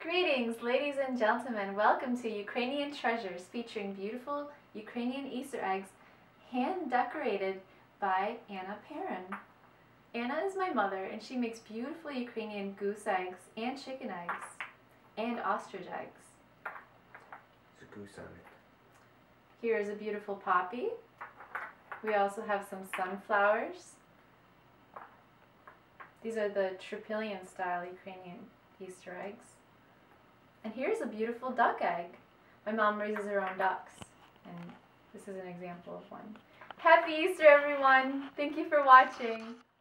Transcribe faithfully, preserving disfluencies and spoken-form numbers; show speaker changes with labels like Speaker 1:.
Speaker 1: Greetings, ladies and gentlemen. Welcome to Ukrainian Treasures, featuring beautiful Ukrainian Easter eggs hand-decorated by Anna Perrin. Anna is my mother, and she makes beautiful Ukrainian goose eggs and chicken eggs and ostrich eggs.
Speaker 2: There's a goose on it.
Speaker 1: Here is a beautiful poppy. We also have some sunflowers. These are the Trypillian style Ukrainian Easter eggs. And here's a beautiful duck egg. My mom raises her own ducks, and this is an example of one. Happy Easter, everyone! Thank you for watching.